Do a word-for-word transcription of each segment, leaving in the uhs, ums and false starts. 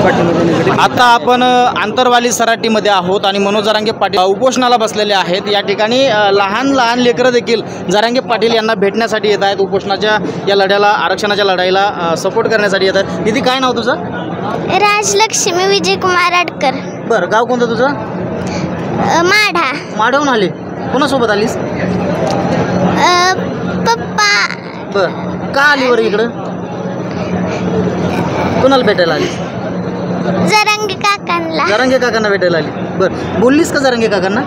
पाठीमागे आता आपण आंतरवाली सराटीमध्ये आहोत आणि मनोज जरांगे पाटील उपोषणाला बसलेले आहेत। या ठिकाणी लहान लहान लेकरं देखील जरांगे पाटील यांना भेटण्यासाठी येत आहेत, उपोषणाच्या या लढ्याला, आरक्षणाच्या लढाईला सपोर्ट करण्यासाठी येत आहेत। दीदी, काय नाव तुझं? राजलक्ष्मी विजय कुमार आडकर। बरं, गाव कोणतं तुझं? माढा। माढाहून आली? कोणासोबत आलीस? पप्पा। बरं, का आली बरं इकडं? कोणाला भेटायला आली? जरांगे काकांना। जरांगे काकांना भेटायला आली? बरं, बोललीस का जरांगे काकांना?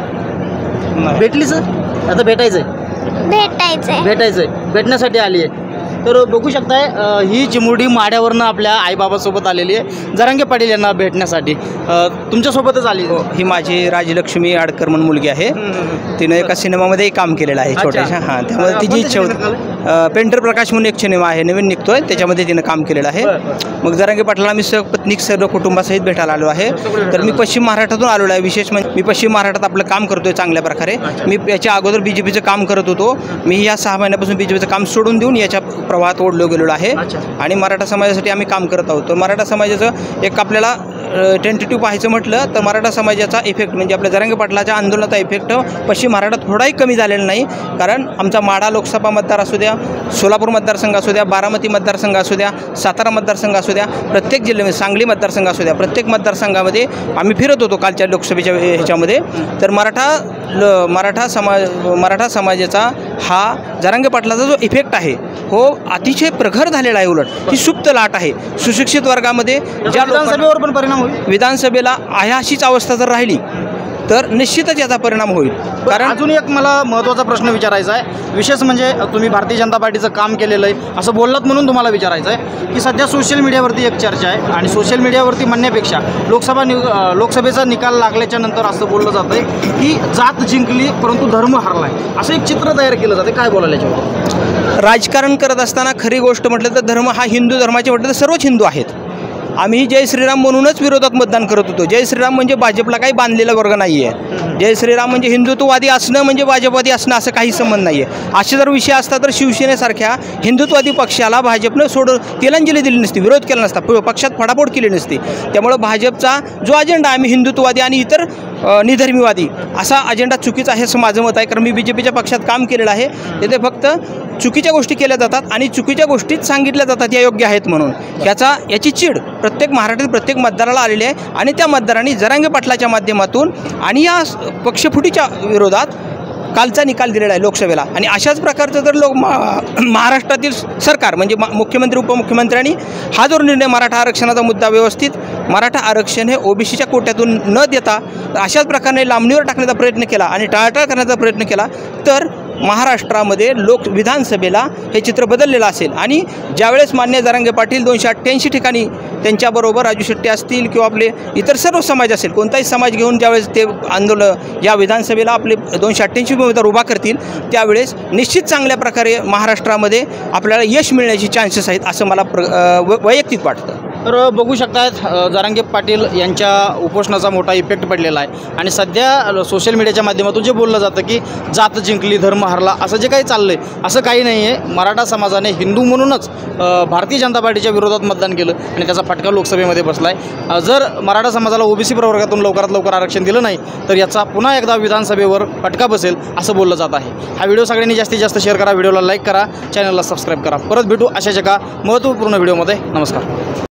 भेटलीस? आता भेटायचंय भेटायचंय भेटायचंय भेटण्यासाठी आली आहे। तर बघू शकताय, ही चिमुरडी माढ्यावरनं आपल्या आईबाबासोबत आलेली आहे जरांगे पाटील यांना भेटण्यासाठी। तुमच्यासोबतच आली? हो, ही माझी राजलक्ष्मी आडकर म्हणून मुलगी आहे। तिनं एका सिनेमामध्ये काम केलेलं आहे छोट्याशा। हां, त्यामुळे तिची इच्छा होती। पेंटर प्रकाश म्हणून एक सिनेमा आहे, नवीन निघतोय, त्याच्यामध्ये तिनं काम केलेलं आहे। मग जरांगे पाटलाला मी सहपत्नीक सर्व कुटुंबासहित भेटायला आलो आहे। तर मी पश्चिम महाराष्ट्रातून आलेलो आहे। विशेष म्हणजे मी पश्चिम महाराष्ट्रात आपलं काम करतोय चांगल्या प्रकारे। मी याच्या अगोदर बी जे पीचं काम करत होतो। मी या सहा महिन्यापासून बी जे पीचं काम सोडून देऊन याच्या प्रवाहात ओढलो गेलेलो आहे आणि मराठा समाजासाठी आम्ही काम करत आहोत। तर मराठा समाजाचं एक आपल्याला टेंटेटिव्ह पाहायचं म्हटलं तर मराठा समाजाचा इफेक्ट म्हणजे आपल्या जरांगे पाटलाच्या आंदोलनाचा इफेक्ट पश्चिम महाराष्ट्रात थोडाही कमी झालेला नाही। कारण आमचा माढा लोकसभा मतदार असू द्या, सोलापूर मतदारसंघ असू द्या, बारामती मतदारसंघ असू द्या, सातारा मतदारसंघ असू द्या, प्रत्येक जिल्ह्यामध्ये, सांगली मतदारसंघ असू द्या, प्रत्येक मतदारसंघामध्ये आम्ही फिरत होतो कालच्या लोकसभेच्या ह्याच्यामध्ये। तर मराठा मराठा समाज मराठा समाजाचा हा जरांगे पाटलाचा जो इफेक्ट आहे हो अतिशय प्रखर झालेला आहे। उलट ही सुप्त लाट आहे सुशिक्षित वर्गामध्ये। ज्या विधानसभेवर पण परिणाम होईल? विधानसभेला अशीच अवस्था जर राहिली तर निश्चितच याचा परिणाम होईल। कारण अजून एक मला महत्त्वाचा प्रश्न विचारायचा आहे, विशेष म्हणजे तुम्ही भारतीय जनता पार्टीचं काम केलेलं आहे असं बोललात म्हणून तुम्हाला विचारायचं आहे की सध्या सोशल मीडियावरती एक चर्चा आहे आणि सोशल मीडियावरती म्हणण्यापेक्षा लोकसभा नि लोकसभेचा निकाल लागल्याच्या नंतर असं बोललं जातं आहे की जात जिंकली परंतु धर्म हरला आहे, असं एक चित्र तयार केलं जाते। काय बोलायला याच्यावर? राजकारण करत असताना खरी गोष्ट म्हटलं तर धर्म हा हिंदू धर्माचे म्हटलं तर सर्वच हिंदू आहेत। आम्ही जय श्रीराम म्हणूनच विरोधात मतदान करत होतो। जय श्रीराम म्हणजे भाजपला काही बांधलेला वर्ग नाही आहे। जय श्रीराम म्हणजे हिंदुत्ववादी असणं म्हणजे भाजपवादी असणं असं काही संबंध नाही आहे। असे जर विषय असता तर शिवसेनेसारख्या हिंदुत्ववादी पक्षाला भाजपनं सोड तिलांजली दिली नसती, विरोध केला नसता, पक्षात फडाफोड केली नसती। त्यामुळं भाजपचा जो अजेंडा आहे, आम्ही हिंदुत्ववादी आणि इतर निधर्मीवादी असा अजेंडा चुकीचा आहे असं माझं मत आहे। कारण मी बी जे पीच्या पक्षात काम केलेलं आहे। तिथे फक्त चुकीच्या गोष्टी केल्या जातात आणि चुकीच्या गोष्टीच सांगितल्या जातात या योग्य आहेत म्हणून। याचा याची चीड प्रत्येक महाराष्ट्रातील प्रत्येक मतदाराला आलेली आहे आणि त्या मतदारांनी जरांगे पाटलाच्या माध्यमातून आणि या पक्षफुटीच्या विरोधात कालचा निकाल दिलेला आहे लोकसभेला। आणि अशाच प्रकारचं जर लोक महाराष्ट्रातील सरकार म्हणजे मुख्यमंत्री उपमुख्यमंत्र्यांनी हा जो निर्णय मराठा आरक्षणाचा मुद्दा व्यवस्थित मराठा आरक्षण हे ओबीसीच्या कोट्यातून न देता अशाच प्रकारे लांबणीवर टाकण्याचा प्रयत्न केला आणि टाळाटाळ करण्याचा प्रयत्न केला तर महाराष्ट्रामध्ये लोक विधानसभेला हे चित्र बदललेलं असेल। आणि ज्यावेळेस मान्य जरांगे पाटील दोनशे अठ्ठ्याऐंशी ठिकाणी त्यांच्याबरोबर राजू शेट्टी असतील किंवा आपले इतर सर्व समाज असेल, कोणताही समाज घेऊन ज्यावेळेस ते आंदोलन या विधानसभेला आपले दोनशे अठ्ठ्याऐंशी उमेदवार उभा करतील त्यावेळेस निश्चित चांगल्या प्रकारे महाराष्ट्रामध्ये आपल्याला यश मिळण्याची चान्सेस आहेत असं मला प्र वैयक्तिक वाटतं। तर बघू शकतात जरांगे पाटील यांच्या उपोषणाचा मोठा इफेक्ट पडलेला आहे आणि सध्या सोशल मीडियाच्या माध्यमातून जे बोललं जातं की जात जिंकली धर्म हरला असं जे काही चाललं आहे असं काही नाही आहे। मराठा समाजाने हिंदू म्हणूनच भारतीय जनता पार्टीच्या विरोधात मतदान केलं आणि त्याचा फटका लोकसभेमध्ये बसला आहे। जर मराठा समाजाला ओबीसी प्रवर्गातून लवकरात लवकर आरक्षण दिलं नाही तर याचा पुन्हा एकदा विधानसभेवर फटका बसेल असं बोललं जात आहे। हा व्हिडिओ सगळ्यांनी जास्तीत जास्त शेअर करा, व्हिडिओला लाईक करा, चॅनलला सबस्क्राईब करा। परत भेटू अशाच एका महत्त्वपूर्ण व्हिडिओमध्ये। नमस्कार।